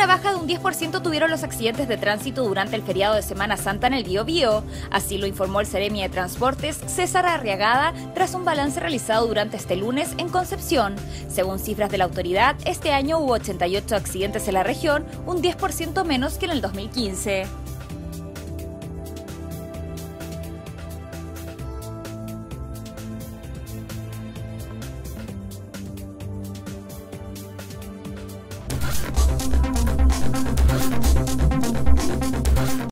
Una baja de un 10% tuvieron los accidentes de tránsito durante el feriado de Semana Santa en el Biobío. Así lo informó el Seremi de Transportes, César Arriagada, tras un balance realizado durante este lunes en Concepción. Según cifras de la autoridad, este año hubo 88 accidentes en la región, un 10% menos que en el 2015.